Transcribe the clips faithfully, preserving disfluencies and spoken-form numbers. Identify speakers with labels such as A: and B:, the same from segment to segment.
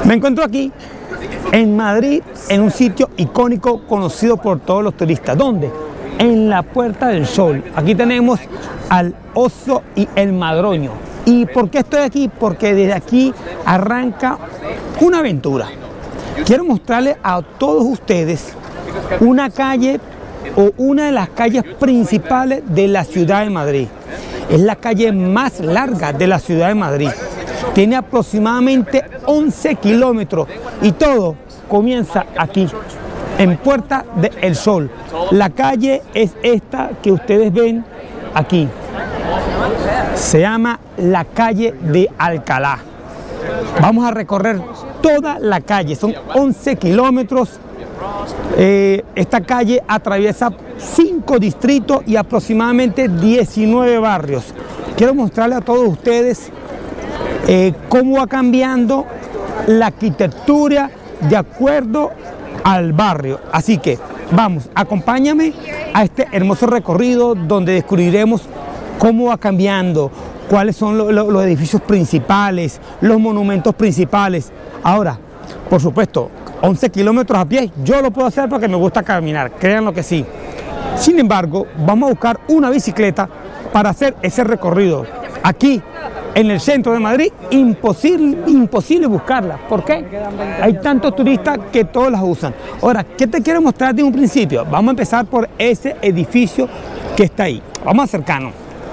A: Me encuentro aquí en Madrid, en un sitio icónico conocido por todos los turistas. ¿Dónde? En la Puerta del Sol. Aquí tenemos al Oso y el Madroño. ¿Y por qué estoy aquí? Porque desde aquí arranca una aventura. Quiero mostrarles a todos ustedes una calle o una de las calles principales de la ciudad de Madrid. Es la calle más larga de la ciudad de Madrid. Tiene aproximadamente once kilómetros y todo comienza aquí, en Puerta del Sol. La calle es esta que ustedes ven aquí. Se llama la calle de Alcalá. Vamos a recorrer toda la calle, son once kilómetros. Eh, esta calle atraviesa cinco distritos y aproximadamente diecinueve barrios. Quiero mostrarles a todos ustedes eh, cómo va cambiando la arquitectura de acuerdo al barrio. Así que vamos, acompáñame a este hermoso recorrido donde descubriremos cómo va cambiando, cuáles son lo, lo, los edificios principales, los monumentos principales. Ahora, por supuesto, once kilómetros a pie, yo lo puedo hacer porque me gusta caminar, créanlo que sí. Sin embargo, vamos a buscar una bicicleta para hacer ese recorrido. Aquí, en el centro de Madrid, imposible, imposible buscarla. ¿Por qué? Hay tantos turistas que todos las usan. Ahora, ¿qué te quiero mostrar de un principio? Vamos a empezar por ese edificio que está ahí. Vamos a acercarnos.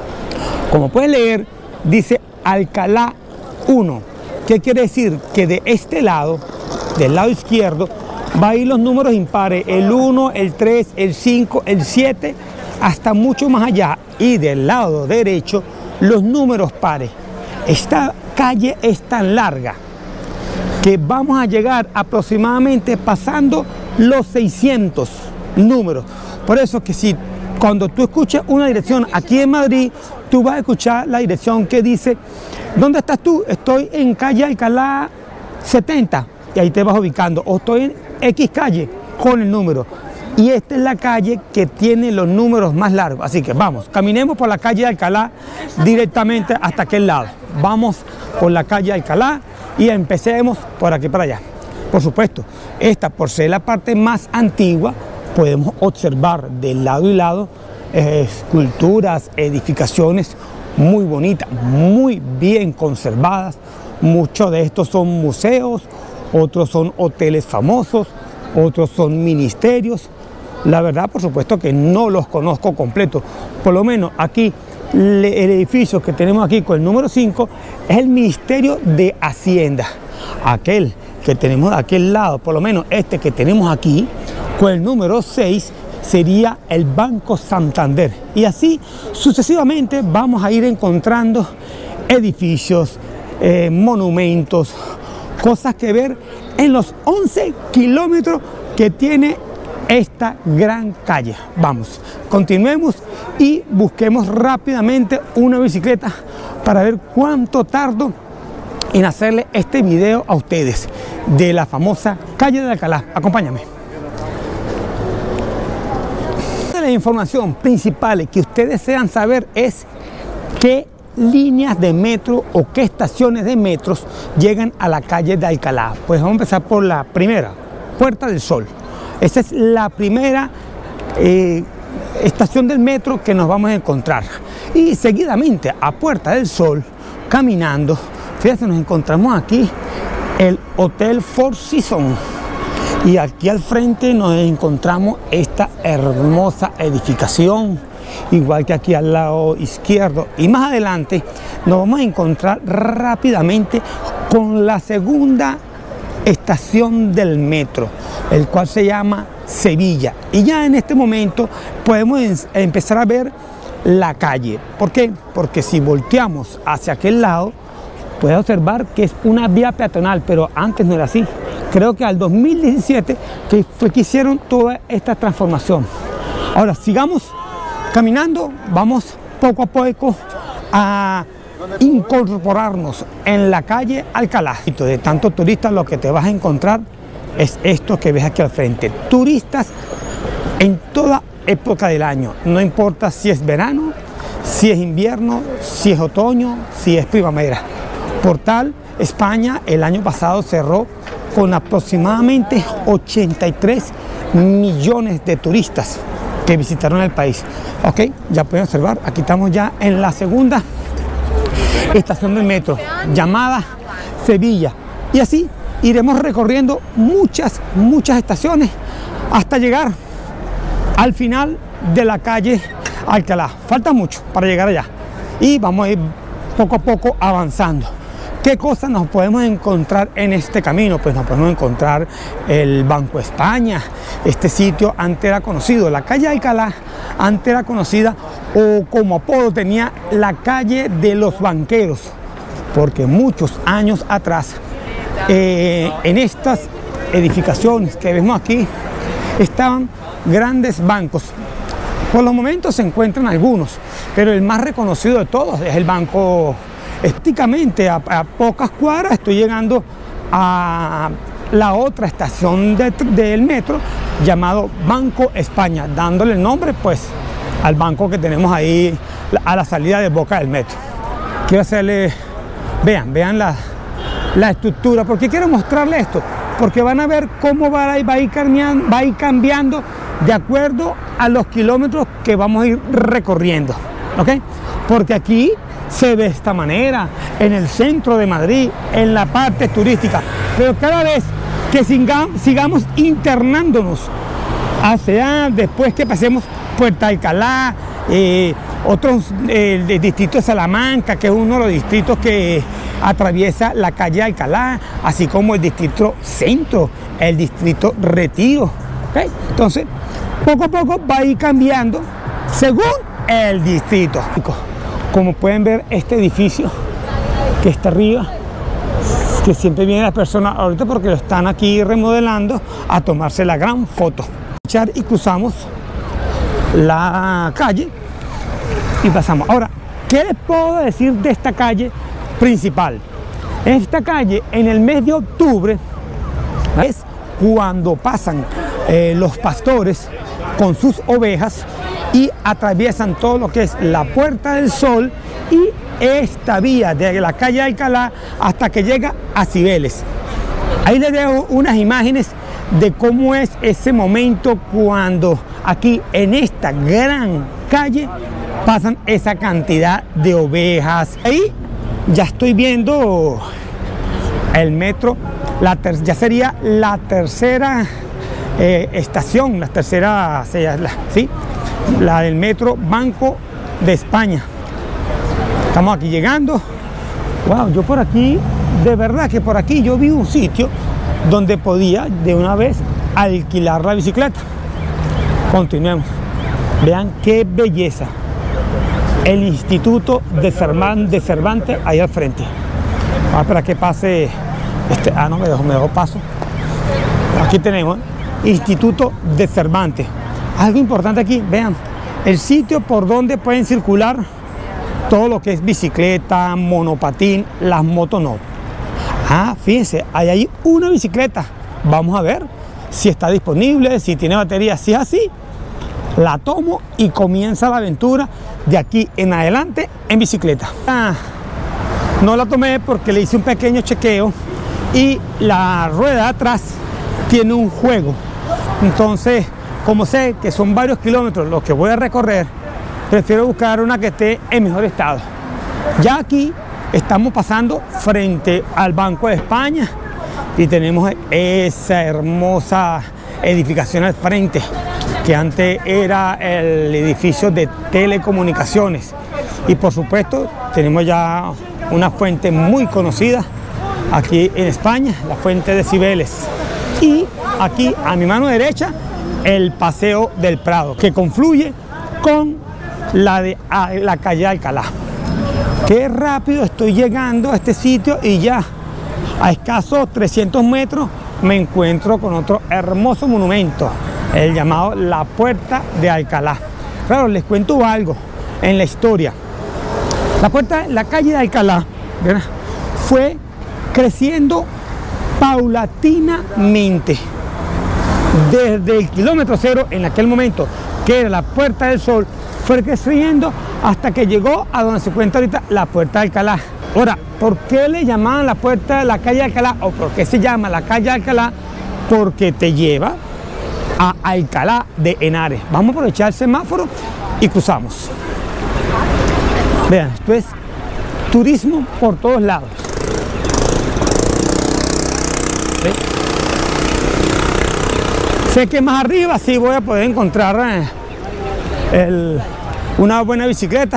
A: Como puedes leer, dice Alcalá uno. ¿Qué quiere decir? Que de este lado, del lado izquierdo, va a ir los números impares, el uno, el tres, el cinco, el siete, hasta mucho más allá. Y del lado derecho, los números pares. Esta calle es tan larga que vamos a llegar aproximadamente pasando los seiscientos números. Por eso que si cuando tú escuchas una dirección aquí en Madrid, tú vas a escuchar la dirección que dice, ¿dónde estás tú? Estoy en calle Alcalá setenta, y ahí te vas ubicando, o estoy en X calle con el número. Y esta es la calle que tiene los números más largos. Así que vamos, caminemos por la calle Alcalá directamente hasta aquel lado. Vamos por la calle Alcalá y empecemos por aquí para allá. Por supuesto, esta por ser la parte más antigua, podemos observar de lado y lado eh, esculturas, edificaciones muy bonitas, muy bien conservadas. Muchos de estos son museos, otros son hoteles famosos, otros son ministerios. La verdad, por supuesto que no los conozco completos. Por lo menos aquí, el edificio que tenemos aquí con el número cinco es el Ministerio de Hacienda. Aquel que tenemos de aquel lado, por lo menos este que tenemos aquí, con el número seis, sería el Banco Santander. Y así sucesivamente vamos a ir encontrando edificios, eh, monumentos, cosas que ver en los once kilómetros que tiene esta gran calle. Vamos, continuemos y busquemos rápidamente una bicicleta para ver cuánto tardo en hacerle este video a ustedes de la famosa calle de Alcalá. Acompáñame. La información principal que ustedes desean saber es qué líneas de metro o qué estaciones de metros llegan a la calle de Alcalá. Pues vamos a empezar por la primera, Puerta del Sol. Esa es la primera eh, estación del metro que nos vamos a encontrar. Y seguidamente a Puerta del Sol, caminando, fíjense, nos encontramos aquí el Hotel Four Seasons. Y aquí al frente nos encontramos esta hermosa edificación, igual que aquí al lado izquierdo. Y más adelante nos vamos a encontrar rápidamente con la segunda estación del metro, el cual se llama Sevilla. Y ya en este momento podemos empezar a ver la calle. ¿Por qué? Porque si volteamos hacia aquel lado, puedes observar que es una vía peatonal, pero antes no era así. Creo que al dos mil diecisiete que fue que hicieron toda esta transformación. Ahora sigamos caminando, vamos poco a poco a incorporarnos en la calle Alcalá. De tantos turistas, lo que te vas a encontrar es esto que ves aquí al frente. Turistas en toda época del año, no importa si es verano, si es invierno, si es otoño, si es primavera. Por tal España el año pasado cerró con aproximadamente ochenta y tres millones de turistas que visitaron el país. Ok, ya pueden observar, aquí estamos ya en la segunda estación del metro, llamada Sevilla. Y así iremos recorriendo muchas, muchas estaciones hasta llegar al final de la calle Alcalá. Falta mucho para llegar allá y vamos a ir poco a poco avanzando. ¿Qué cosas nos podemos encontrar en este camino? Pues nos podemos encontrar el Banco España. Este sitio antes era conocido, la calle Alcalá antes era conocida, o como apodo tenía, la calle de los banqueros, porque muchos años atrás eh, en estas edificaciones que vemos aquí estaban grandes bancos. Por los momentos se encuentran algunos, pero el más reconocido de todos es el Banco. Prácticamente a, a pocas cuadras estoy llegando a la otra estación de, del metro llamado Banco España, dándole el nombre pues al banco que tenemos ahí a la salida de Boca del metro. Quiero hacerle, vean, vean la, la estructura. ¿Por qué quiero mostrarles esto? Porque van a ver cómo va a, va a ir cambiando, va a ir cambiando de acuerdo a los kilómetros que vamos a ir recorriendo, ¿ok? Porque aquí se ve de esta manera, en el centro de Madrid, en la parte turística, pero cada vez que sigamos, sigamos internándonos hacia después que pasemos Puerta Alcalá, eh, otros, eh, el distrito de Salamanca, que es uno de los distritos que atraviesa la calle Alcalá, así como el distrito Centro, el distrito Retiro, ¿okay? Entonces, poco a poco va a ir cambiando según el distrito. Como pueden ver, este edificio que está arriba, que siempre vienen las personas ahorita porque lo están aquí remodelando a tomarse la gran foto. Y cruzamos la calle y pasamos. Ahora, ¿qué les puedo decir de esta calle principal? Esta calle en el mes de octubre es cuando pasan eh, los pastores con sus ovejas y atraviesan todo lo que es la Puerta del Sol y esta vía de la calle Alcalá hasta que llega a Cibeles. Ahí les dejo unas imágenes de cómo es ese momento cuando aquí en esta gran calle pasan esa cantidad de ovejas. Ahí ya estoy viendo el metro, la ter ya sería la tercera eh, estación, la tercera, ¿sí? La del metro Banco de España. Estamos aquí llegando. Wow, yo por aquí, de verdad que por aquí yo vi un sitio donde podía de una vez alquilar la bicicleta. Continuemos. Vean qué belleza. El Instituto de Cervantes ahí al frente. Vamos a esperar que pase este. Ah, no, me dejó, me dejó paso. Aquí tenemos Instituto de Cervantes. Algo importante aquí, vean, el sitio por donde pueden circular todo lo que es bicicleta, monopatín, las motos no. Ah, fíjense, hay ahí una bicicleta. Vamos a ver si está disponible, si tiene batería. Si es así, la tomo y comienza la aventura de aquí en adelante en bicicleta. Ah, no la tomé porque le hice un pequeño chequeo y la rueda de atrás tiene un juego. Entonces, como sé que son varios kilómetros los que voy a recorrer, prefiero buscar una que esté en mejor estado. Ya aquí estamos pasando frente al Banco de España y tenemos esa hermosa edificación al frente, que antes era el edificio de telecomunicaciones. Y por supuesto tenemos ya una fuente muy conocida aquí en España, la fuente de Cibeles. Y aquí a mi mano derecha el Paseo del Prado, que confluye con la de la calle Alcalá. Qué rápido estoy llegando a este sitio y ya a escasos trescientos metros me encuentro con otro hermoso monumento, el llamado la Puerta de Alcalá. Claro, les cuento algo en la historia. La puerta, la calle de Alcalá, ¿verdad?, fue creciendo paulatinamente desde el kilómetro cero en aquel momento, que era la Puerta del Sol, fue creciendo hasta que llegó a donde se encuentra ahorita la Puerta de Alcalá. Ahora, ¿por qué le llamaban la puerta de la calle Alcalá? ¿O por qué se llama la calle Alcalá? Porque te lleva a Alcalá de Henares. Vamos a aprovechar el semáforo y cruzamos. Vean, esto es turismo por todos lados. ¿Sí? Sé que más arriba sí voy a poder encontrar eh, el, una buena bicicleta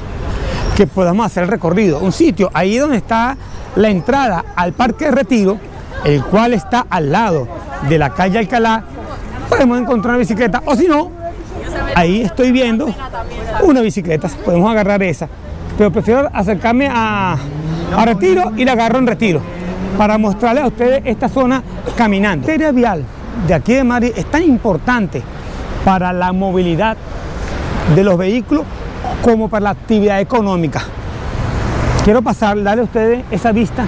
A: que podamos hacer el recorrido. Un sitio ahí donde está la entrada al Parque de Retiro, el cual está al lado de la calle Alcalá. Podemos encontrar una bicicleta, o si no, ahí estoy viendo una bicicleta, podemos agarrar esa, pero prefiero acercarme a, a Retiro y la agarro en Retiro para mostrarles a ustedes esta zona caminando. La arteria vial de aquí de Madrid es tan importante para la movilidad de los vehículos como para la actividad económica. Quiero pasar, darle a ustedes esa vista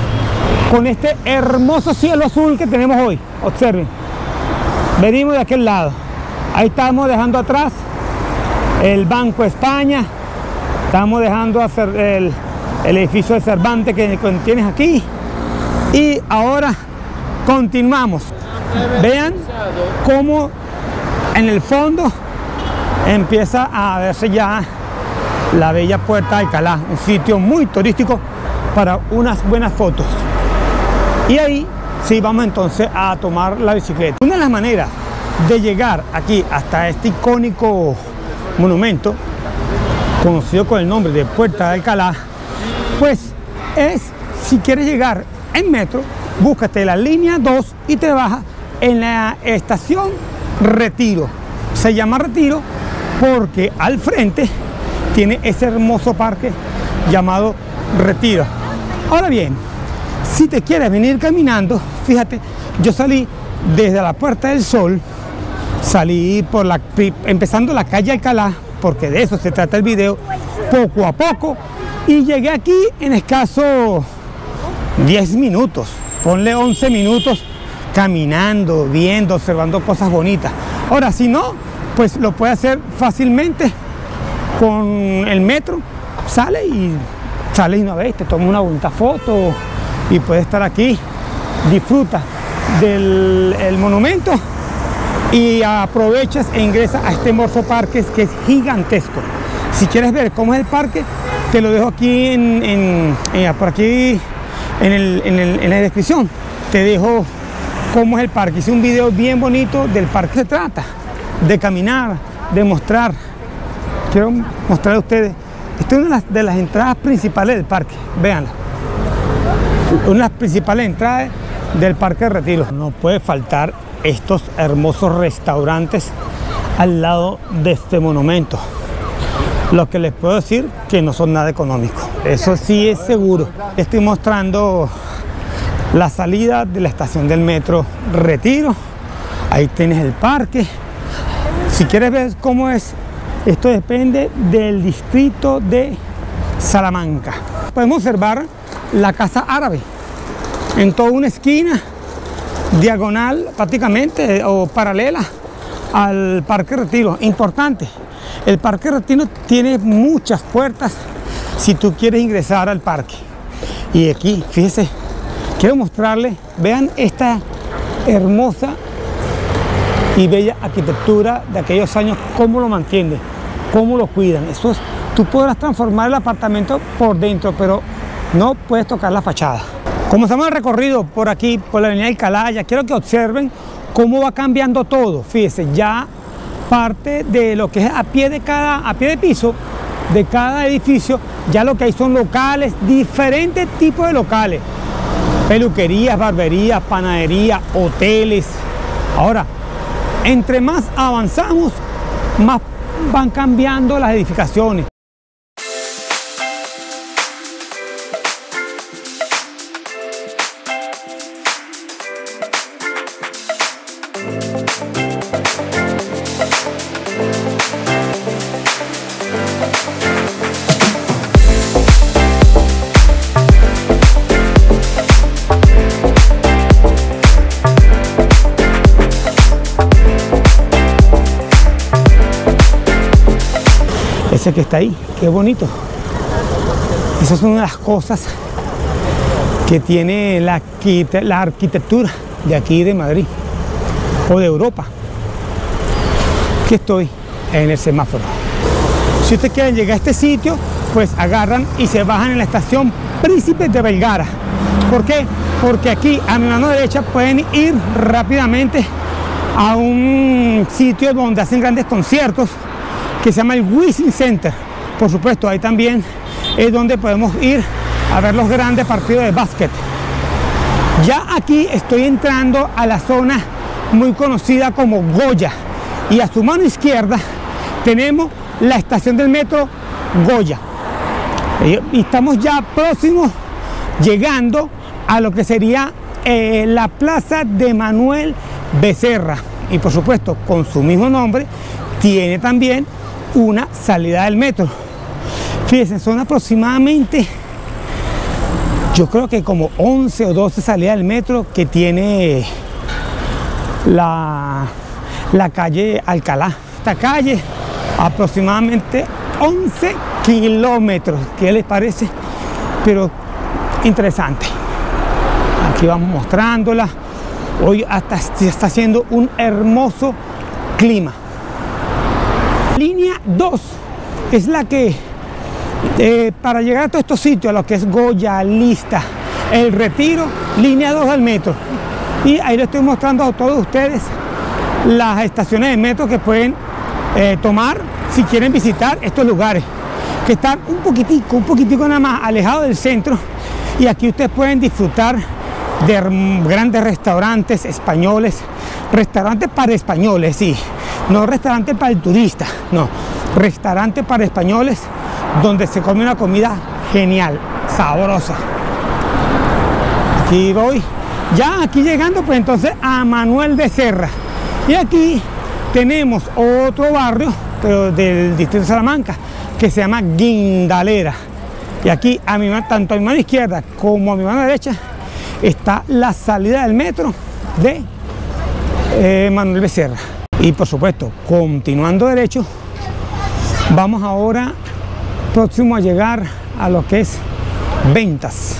A: con este hermoso cielo azul que tenemos hoy. Observen, venimos de aquel lado, ahí estamos dejando atrás el Banco de España, estamos dejando hacer el, el edificio de Cervantes que tienes aquí, y ahora continuamos. Vean cómo en el fondo empieza a verse ya la bella puerta de Alcalá, un sitio muy turístico para unas buenas fotos. Y ahí sí vamos entonces a tomar la bicicleta. Una de las maneras de llegar aquí hasta este icónico monumento, conocido con el nombre de Puerta de Alcalá, pues es, si quieres llegar en metro, búscate la línea dos y te bajas en la estación Retiro. Se llama Retiro porque al frente tiene ese hermoso parque llamado Retiro. Ahora bien, si te quieres venir caminando, fíjate, yo salí desde la Puerta del Sol, salí por la, empezando la calle Alcalá, porque de eso se trata el video, poco a poco, y llegué aquí en escaso diez minutos, ponle once minutos caminando, viendo, observando cosas bonitas. Ahora, si no, pues lo puede hacer fácilmente con el metro, sale y sale y una vez, te toma una bonita foto y puedes estar aquí, disfruta del el monumento y aprovechas e ingresas a este hermoso parque que es gigantesco. Si quieres ver cómo es el parque, te lo dejo aquí en, en, en por aquí en, el, en, el, en la descripción, te dejo cómo es el parque. Hice un video bien bonito del parque. Se trata de caminar, de mostrar. Quiero mostrarles a ustedes, esta es una de las, de las entradas principales del parque, véanla. Una de las principales entradas del Parque de Retiro. No puede faltar estos hermosos restaurantes al lado de este monumento. Lo que les puedo decir que no son nada económicos, eso sí es seguro. Estoy mostrando la salida de la estación del metro Retiro. Ahí tienes el parque. Si quieres ver cómo es, esto depende del distrito de Salamanca. Podemos observar la Casa Árabe en toda una esquina, diagonal prácticamente o paralela al Parque Retiro. Importante, el Parque Retiro tiene muchas puertas si tú quieres ingresar al parque. Y aquí, fíjese, quiero mostrarles, vean esta hermosa y bella arquitectura de aquellos años, cómo lo mantienen, cómo lo cuidan. Eso es, tú podrás transformar el apartamento por dentro, pero no puedes tocar la fachada. Comenzamos el recorrido por aquí, por la avenida Alcalá. Ya quiero que observen cómo va cambiando todo. Fíjense, ya parte de lo que es a pie de cada, a pie de piso de cada edificio, ya lo que hay son locales, diferentes tipos de locales. Peluquerías, barberías, panaderías, hoteles. Ahora, entre más avanzamos, más van cambiando las edificaciones. Ese que está ahí, qué bonito. Esas son una de las cosas que tiene la, la arquitectura de aquí de Madrid o de Europa. Aquí estoy en el semáforo. Si ustedes quieren llegar a este sitio, pues agarran y se bajan en la estación Príncipe de Vergara. ¿Por qué? Porque aquí a mi mano derecha pueden ir rápidamente a un sitio donde hacen grandes conciertos que se llama el Wishing Center. Por supuesto, ahí también es donde podemos ir a ver los grandes partidos de básquet. Ya aquí estoy entrando a la zona muy conocida como Goya, y a su mano izquierda tenemos la estación del metro Goya, y estamos ya próximos llegando a lo que sería eh, la plaza de Manuel Becerra, y por supuesto con su mismo nombre tiene también una salida del metro. Fíjense, son aproximadamente, yo creo que como once o doce salidas del metro que tiene la, la calle Alcalá. Esta calle aproximadamente once kilómetros. ¿Qué les parece? Pero interesante. Aquí vamos mostrándola. Hoy hasta se está haciendo un hermoso clima. Línea dos es la que eh, para llegar a todos estos sitios, a lo que es Goya, Lista, El Retiro, línea dos del metro. Y ahí les estoy mostrando a todos ustedes las estaciones de metro que pueden eh, tomar si quieren visitar estos lugares, que están un poquitico, un poquitico nada más alejados del centro, y aquí ustedes pueden disfrutar de grandes restaurantes españoles, restaurantes para españoles, sí, no restaurantes para el turista, no, restaurantes para españoles donde se come una comida genial, sabrosa. Aquí voy, ya aquí llegando pues entonces a Manuel Becerra, y aquí tenemos otro barrio, pero del distrito de Salamanca, que se llama Guindalera, y aquí a mi, tanto a mi mano izquierda como a mi mano derecha está la salida del metro de eh, Manuel Becerra. Y por supuesto, continuando derecho, vamos ahora próximo a llegar a lo que es Ventas,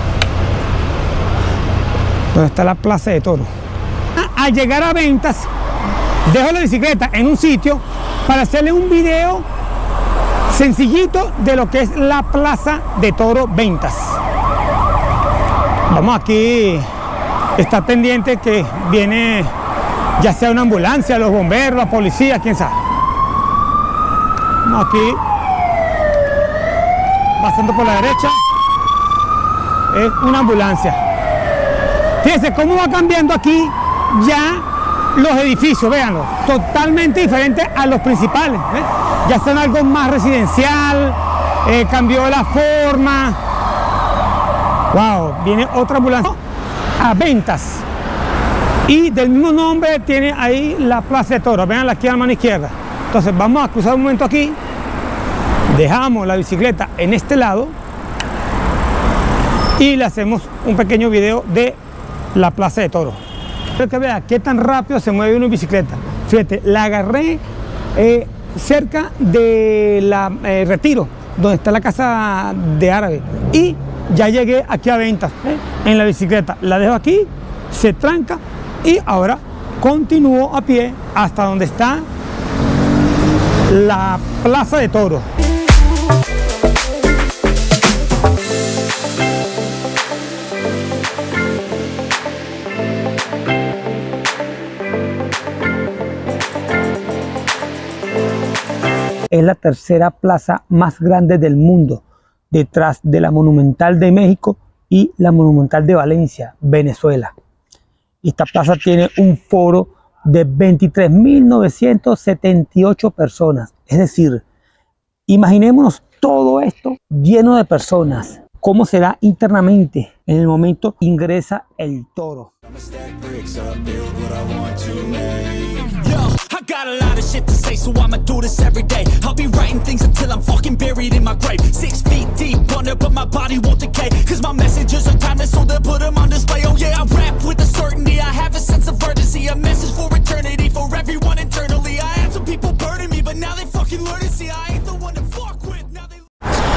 A: donde está la Plaza de Toros. Al llegar a Ventas, dejo la bicicleta en un sitio para hacerle un video sencillito de lo que es la Plaza de Toros Ventas. Vamos aquí, estar pendiente que viene ya sea una ambulancia, los bomberos, la policía, quién sabe. Vamos aquí, pasando por la derecha, es una ambulancia. Fíjense cómo va cambiando aquí ya los edificios, véanlo, totalmente diferentes a los principales, ¿eh? Ya son algo más residencial, eh, cambió la forma. Wow, viene otra ambulancia a Ventas, y del mismo nombre tiene ahí la Plaza de Toros, vean aquí a la mano izquierda. Entonces vamos a cruzar un momento aquí, dejamos la bicicleta en este lado y le hacemos un pequeño video de la Plaza de Toros. Quiero que vea qué tan rápido se mueve una bicicleta. Fíjate, la agarré eh, cerca de la eh, Retiro, donde está la casa de árabe, y ya llegué aquí a Ventas, ¿eh? En la bicicleta. La dejo aquí, se tranca, y ahora continúo a pie hasta donde está la Plaza de Toros. Es la tercera plaza más grande del mundo, detrás de la Monumental de México y la Monumental de Valencia, Venezuela. Esta plaza tiene un foro de veintitrés mil novecientas setenta y ocho personas. Es decir, imaginémonos todo esto lleno de personas. ¿Cómo será internamente en el momento ingresa el toro?
B: I got a lot of shit to say, so I'ma do this every day. I'll be writing things until I'm fucking buried in my grave. Six feet deep under, but my body won't decay. Cause my messages are timeless, so they'll put them on display. Oh yeah, I rap with a certainty, I have a sense of urgency. A message for eternity, for everyone internally. I had some people burning me, but now they fucking learn to see I ain't the one to fuck with. Now they...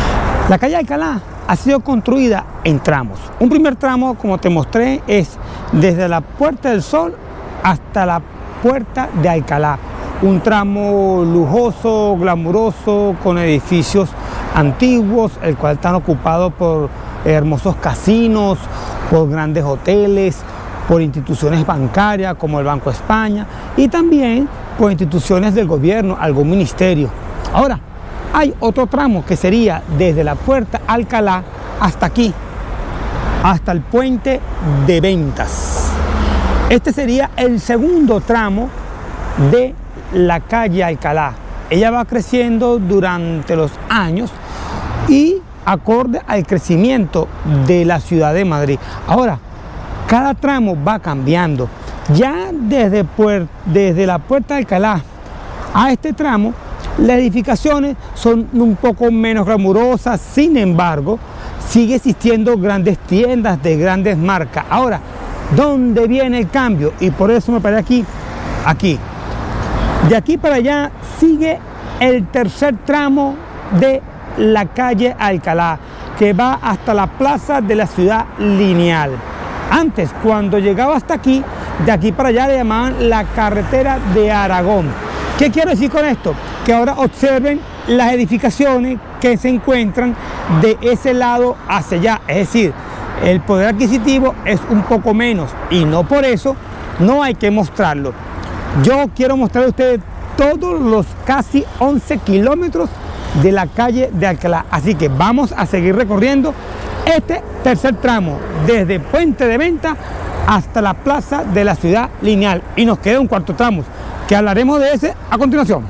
A: La calle Alcalá ha sido construida en tramos. Un primer tramo, como te mostré, es desde la Puerta del Sol hasta la Puerta de Alcalá. Un tramo lujoso, glamuroso, con edificios antiguos, el cual están ocupados por hermosos casinos, por grandes hoteles, por instituciones bancarias como el Banco de España y también por instituciones del gobierno, algún ministerio. Ahora, hay otro tramo que sería desde la Puerta Alcalá hasta aquí, hasta el Puente de Ventas. Este sería el segundo tramo de la calle Alcalá. Ella va creciendo durante los años y acorde al crecimiento de la ciudad de Madrid. Ahora, cada tramo va cambiando. Ya desde, desde la Puerta de Alcalá a este tramo, las edificaciones son un poco menos glamurosas, sin embargo, sigue existiendo grandes tiendas de grandes marcas. Ahora, ¿dónde viene el cambio? Y por eso me paré aquí, aquí. De aquí para allá sigue el tercer tramo de la calle Alcalá, que va hasta la plaza de la Ciudad Lineal. Antes, cuando llegaba hasta aquí, de aquí para allá le llamaban la carretera de Aragón. ¿Qué quiero decir con esto? Que ahora observen las edificaciones que se encuentran de ese lado hacia allá. Es decir, el poder adquisitivo es un poco menos y no por eso no hay que mostrarlo. Yo quiero mostrar a ustedes todos los casi once kilómetros de la calle de Alcalá. Así que vamos a seguir recorriendo este tercer tramo desde Puente de Ventas hasta la plaza de la Ciudad Lineal. Y nos queda un cuarto tramo, que hablaremos de ese a continuación.